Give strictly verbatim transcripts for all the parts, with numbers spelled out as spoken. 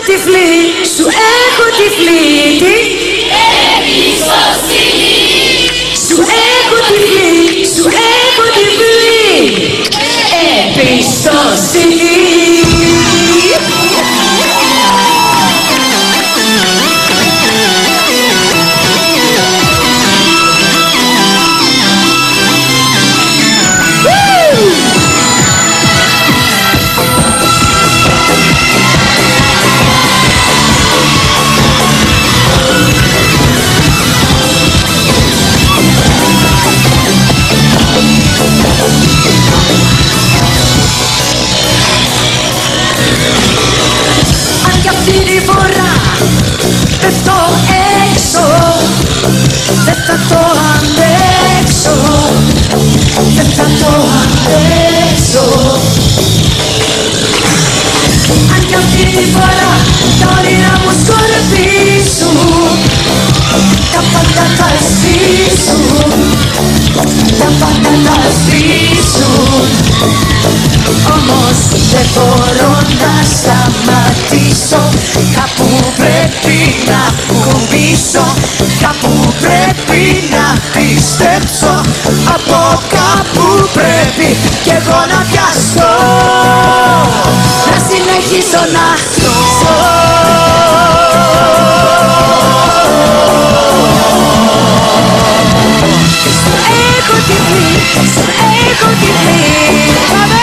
τυφλή, σου έχω τυφλή. Τι? Εμπιστοσύνη. Σου έχω τυφλή, σου έχω τυφλή. Εμπιστοσύνη. Αν κι αυτή τη φορά πέφτω έξω, δεν θα το αντέξω, δεν θα το αντέξω. Αν κι αυτή τη φορά τα όνειρα μου σκορπίσουν, τα πάντα θα σβήσουν, τα πάντα θα σβήσουν. Όμως δεν μπορώ να σταματήσω, κάπου πρέπει να κουμπίσω, κάπου πρέπει να πιστέψω, από κάπου πρέπει κι εγώ να πιαστώ, να συνεχίσω να ζω. Σου έχω τυφλή, σου έχω τυφλή. Πάμε!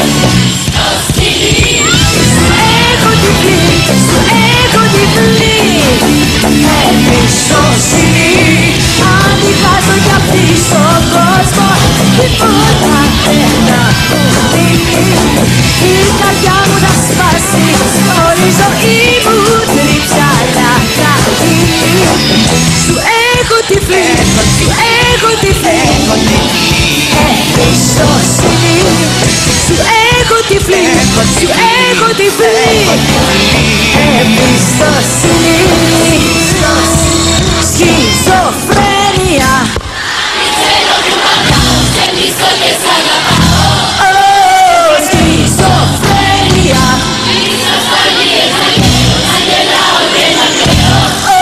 Σου έχω τυφλή, σου έχω τυφλή. Εμπιστοσύνη. Ανεβάζω κι αυτή στον κόσμο, τίποτα δεν θα μου δίνει. Η καρδιά μου θα σπάσει, όλη η ζωή μου τριψαλά θα γίνει. Σου έχω τυφλή, σου έχω τυφλή. Εμπιστοσύνη. Σου έχω τυφλή, σου έχω τυφλή. Εμπιστοσύνη. Σχιζοφρένεια. Ξέρω που πατάω, σε μισώ και σ' αγαπάω. Σχιζοφρένεια. Ίσως φανίες να κλαίω, να γελάω και να κλαίω.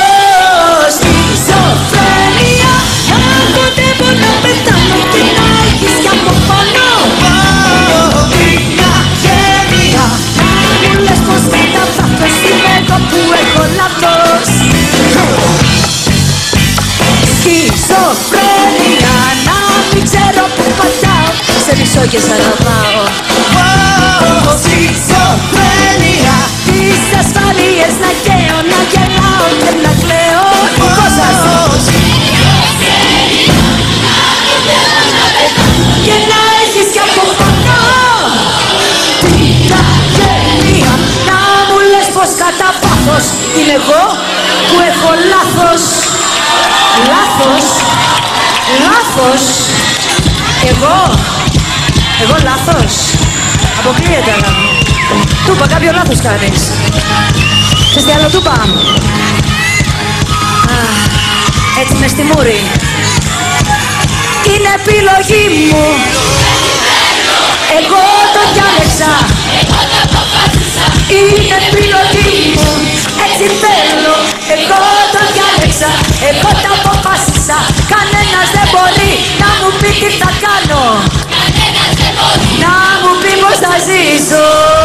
Σχιζοφρένεια. Αν κοντεύω να πετάνω και να έχεις κι από πάνω. Πιναγένεια. Να μου λες πως κατά βάθος είμαι εγώ που έχω λάθος. Σχιζοφρένεια. Να μην ξέρω που πατάω, σε μισώ και σ' αγαπάω. Σχιζοφρένεια. Τις ασφαλίες να καίω, να γελάω και να κλαίω. Δικό σας. Και να έχεις κι από πάνω. Πιναγένεια. Να μου λες πως κατά βάθος είμαι εγώ που έχω λάθος. Λάθος. Λάθος. Εγώ. Εγώ λάθος. Αποκλείεται αλλά μου. Του είπα κάποιο λάθος κάνεις. Ξέρεις τι άλλο του είπα. Έτσι μες στη μούρη. Είναι επιλογή μου. Εγώ το διάλεξα. Είναι επιλογή μου. Έτσι θέλω. Εγώ το διάλεξα. Εγώ τα αποφάσισα. Κανένας δεν μπορεί να μου πει τι θα κάνω. Να μου πει πως θα ζήσω.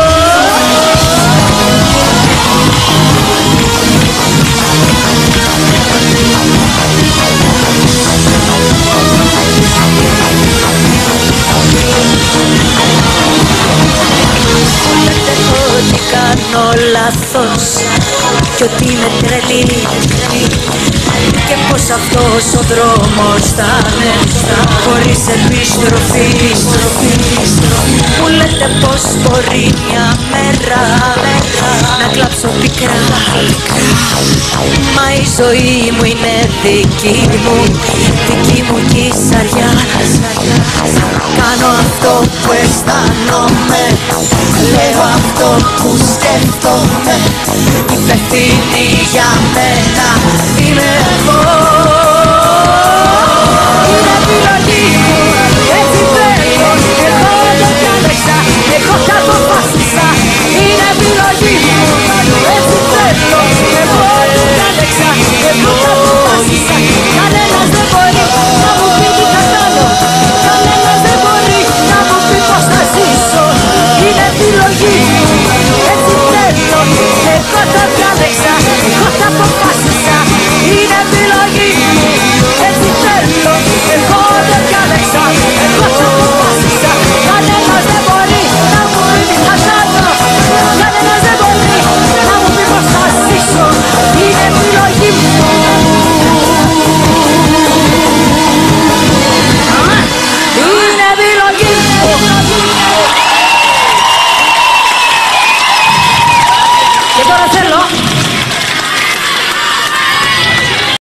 Λέτε ότι κάνω λάθος κι ότι είμαι τρελή και πως αυτός ο δρόμος θα είναι χωρίς επιστροφή. Μου λέτε πως μπορεί μια μέρα να κλάψω πικρά, μα η ζωή μου είναι δική μου, δική μου κυσαριά. Κάνω αυτό που αισθάνομαι, λέω αυτό που σκέφτομαι, υπευθύνη για μένα